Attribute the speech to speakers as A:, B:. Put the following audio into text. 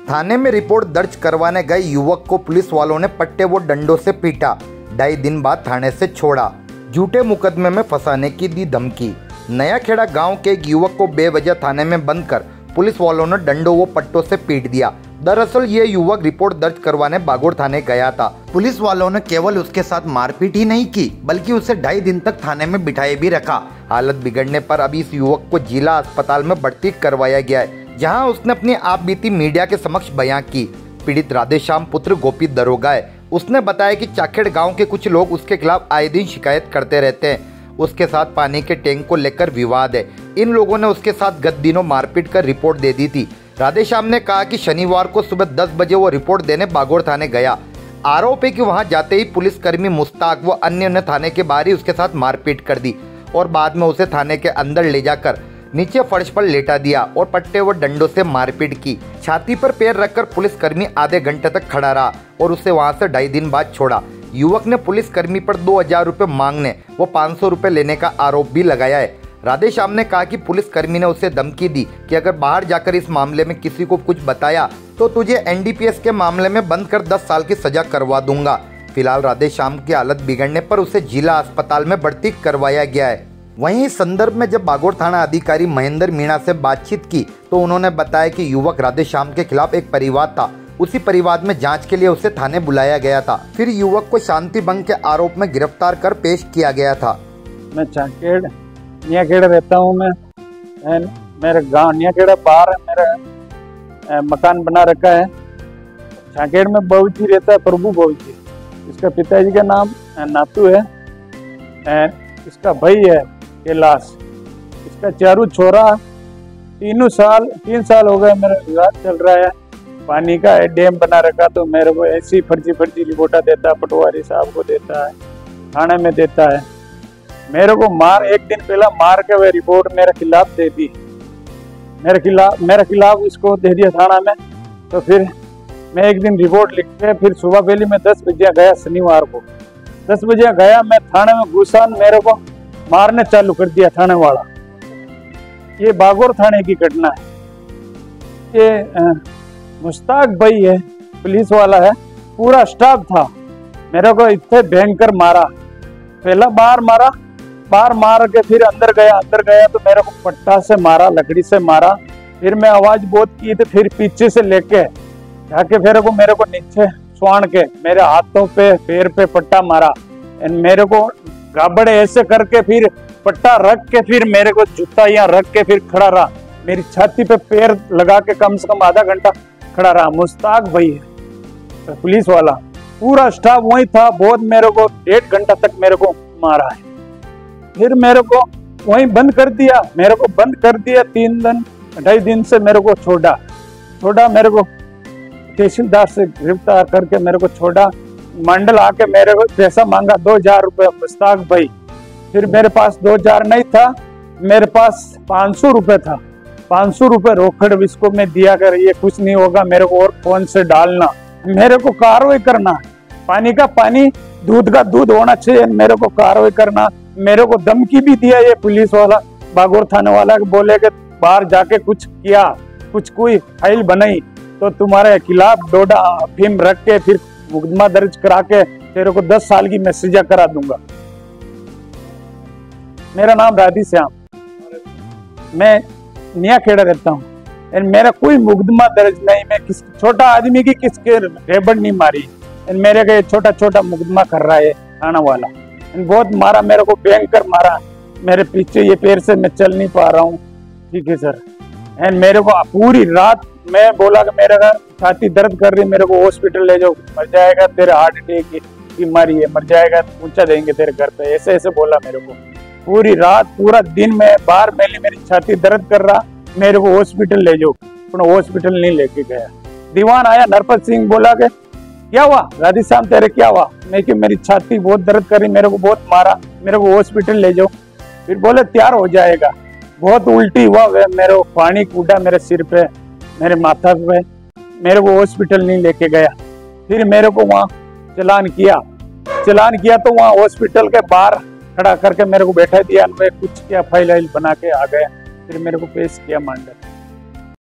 A: थाने में रिपोर्ट दर्ज करवाने गए युवक को पुलिस वालों ने पट्टे व डंडों से पीटा। 2.5 दिन बाद थाने से छोड़ा। झूठे मुकदमे में फंसाने की दी धमकी। नया खेड़ा गांव के एक युवक को बेवजह थाने में बंद कर पुलिस वालों ने डंडों व पट्टों से पीट दिया। दरअसल ये युवक रिपोर्ट दर्ज करवाने बागोड़ थाने गया था। पुलिस वालों ने केवल उसके साथ मारपीट ही नहीं की बल्कि उसे 2.5 दिन तक थाने में बिठाए भी रखा। हालत बिगड़ने पर अभी इस युवक को जिला अस्पताल में भर्ती करवाया गया है, जहां उसने अपनी आप बीती मीडिया के समक्ष बयां की। पीड़ित राधेश्याम पुत्र गोपी दरोगा है। उसने बताया कि चाखेड़ गांव के कुछ लोग उसके खिलाफ आए दिन शिकायत करते रहते हैं। उसके साथ पानी के टैंक को लेकर विवाद है। इन लोगों ने उसके साथ गत दिनों मारपीट कर रिपोर्ट दे दी थी। राधेश्याम ने कहा कि शनिवार को सुबह 10 बजे वो रिपोर्ट देने बागोड़ थाने गया। आरोप है कि वहां जाते ही पुलिसकर्मी मुश्ताक व अन्य ने थाने के बाहर ही उसके साथ मारपीट कर दी और बाद में उसे थाने के अंदर ले जाकर नीचे फर्श पर लेटा दिया और पट्टे व डंडों से मारपीट की। छाती पर पैर रखकर पुलिसकर्मी आधे घंटे तक खड़ा रहा और उसे वहां से 2.5 दिन बाद छोड़ा। युवक ने पुलिसकर्मी पर 2000 रुपये मांगने व 500 रुपये लेने का आरोप भी लगाया है। राधेश्याम ने कहा कि पुलिसकर्मी ने उसे धमकी दी कि अगर बाहर जाकर इस मामले में किसी को कुछ बताया तो तुझे एनडीपीएस के मामले में बंद कर 10 साल की सजा करवा दूंगा। फिलहाल राधेश्याम की हालत बिगड़ने पर उसे जिला अस्पताल में भर्ती करवाया गया है। वहीं इस संदर्भ में जब बागोड़ थाना अधिकारी महेंद्र मीणा से बातचीत की तो उन्होंने बताया कि युवक राधेश्याम के खिलाफ एक परिवाद था। उसी परिवाद में जांच के लिए उसे थाने बुलाया गया था। फिर युवक को शांति भंग के आरोप में गिरफ्तार कर पेश किया गया था।
B: मैं चाखेड़ नियाखेड़ा रहता हूँ। मैं मेरे गांव नियाखेड़ा बाहर मेरा मकान बना रखा है। चाखेड़ में बाबूजी रहता है, प्रभु बाबूजी। इसका पिताजी का नाम नातू है। इसका भाई है कैलाश। इसका चारू छोरा 3 साल हो गए मेरा विवाद चल रहा है। पानी का डैम बना रखा तो मेरे को ऐसी फर्जी रिपोर्टा देता है, पटवारी साहब को देता है, थाने में देता है। मेरे को एक दिन पहला मार के वह रिपोर्ट मेरे खिलाफ दे दी। मेरे खिलाफ इसको दे दिया थाना में। तो फिर मैं एक दिन रिपोर्ट लिख के फिर सुबह पहले मैं 10 बजे गया। शनिवार को 10 बजे गया मैं थाने में घुसा, मेरे को मारने चालू कर दिया थाने वाला। ये बागोड़ थाने की घटना है। ये मुश्ताक भाई है, पुलिस वाला है, पूरा स्टाफ था। मेरे को इतने भयंकर मारा। पहला बार मार के फिर अंदर गया तो मेरे को पट्टा से मारा, लकड़ी से मारा। फिर मैं आवाज बहुत की तो फिर पीछे से लेके जाके मेरे को नीचे स्वान के मेरे हाथों पे पैर पे पट्टा मारा। मेरे को गाबड़े ऐसे करके फिर पट्टा रख के फिर मेरे को जूता यहाँ रख के फिर खड़ा रहा। मेरी छाती पे पैर लगा के कम से कम आधा घंटा खड़ा रहा। मुश्ताक भाई है पुलिस वाला, पूरा स्टाफ वही था। बहुत मेरे को 1.5 घंटा तक मेरे को मारा है। फिर मेरे को वहीं बंद कर दिया। 3 दिन 2.5 दिन से मेरे को छोड़ा। मेरे को तहसीलदार से गिरफ्तार करके मेरे को छोड़ा। मंडल आके मेरे को पैसा मांगा 2000 रुपये मुश्ताक भाई। फिर मेरे पास 2000 नहीं था, मेरे पास 500 रुपये था। 500 रुपये रोकड़ इसको मैं दिया कर, ये कुछ नहीं होगा, मेरे को और फोन से डालना, मेरे को कार्रवाई करना, पानी का पानी दूध का दूध होना चाहिए, मेरे को कार्रवाई करना। मेरे को धमकी भी दिया ये पुलिस वाला, बागोड़ थाने वाला, बोले कि बाहर जाके कुछ किया, कोई फाइल बनाई तो तुम्हारे खिलाफ डोडा अफीम रख के फिर मुकदमा दर्ज करा के तेरे को 10 साल की मैं सजा करा दूंगा। मेरा नाम राधेश्याम, मैं नियाखेड़ा रहता हूँ। मेरा कोई मुकदमा दर्ज नहीं। मैं छोटा आदमी की किसके रेबड़ नहीं मारी। मेरे को छोटा मुकदमा कर रहा है थाना वाला। बहुत मारा, मेरे को भयंकर मारा। मेरे पीछे ये पैर से मैं चल नहीं पा रहा हूँ। ठीक है सर। मेरे को पूरी रात मैं बोला कि मेरे छाती दर्द कर रही, मेरे को हॉस्पिटल ले जाओ, मर जाएगा, तेरे हार्ट अटैक की बीमारी है, मर जाएगा, पहुंचा देंगे तेरे घर पे, ऐसे बोला मेरे को। पूरी रात पूरा दिन में बाहर मेरी छाती दर्द कर रहा, मेरे को हॉस्पिटल ले जाओ, पर हॉस्पिटल नहीं लेके गया। दीवान आया नरपत सिंह, बोला कि क्या हुआ राधेश्याम तेरे, क्या हुआ? मैं कि मेरी छाती बहुत दर्द कर रही, मेरे को बहुत मारा, मेरे को हॉस्पिटल ले जाओ। फिर बोले तैयार हो जाएगा। बहुत उल्टी हुआ, मेरे को पानी कूदा मेरे सिर पे, मेरे माथा पे, मेरे को हॉस्पिटल नहीं लेके गया। फिर मेरे को वहाँ चलान किया तो वहाँ हॉस्पिटल के बाहर खड़ा करके मेरे को बैठा दिया। मैं कुछ क्या फाइल बना के आ गया। फिर मेरे को पेश किया मंडल।